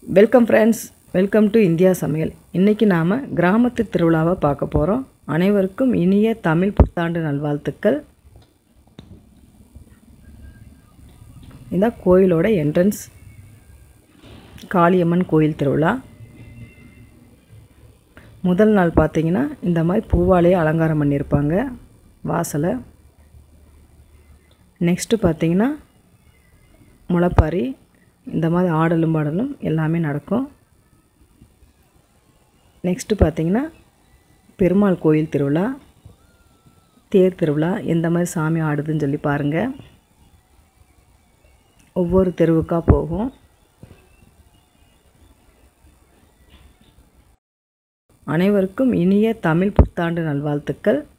Welcome friends, welcome to India சமையல். இன்றைக்கி நாம் கிராமத்து திருவிழாவை பார்க்க போகிறோம். அனைவருக்கும் இனிய தமிழ் புத்தாண்டு நல்வாழ்த்துக்கள். இந்த கோயிலோட என்ட்ரன்ஸ், காளியம்மன் கோயில் திருவிழா. முதல் நாள் பார்த்திங்கன்னா இந்த மாதிரி பூவாலேயே அலங்காரம் பண்ணியிருப்பாங்க வாசலை. நெக்ஸ்ட்டு பார்த்திங்கன்னா முளைப்பாரி, இந்த மாதிரி ஆடலும் பாடலும் எல்லாமே நடக்கும். நெக்ஸ்ட்டு பார்த்திங்கன்னா பெருமாள் கோயில் திருவிழா, தேர் திருவிழா. எந்த மாதிரி சாமி ஆடுதுன்னு சொல்லி பாருங்கள். ஒவ்வொரு தெருவுக்காக போகும். அனைவருக்கும் இனிய தமிழ் புத்தாண்டு நல்வாழ்த்துக்கள்.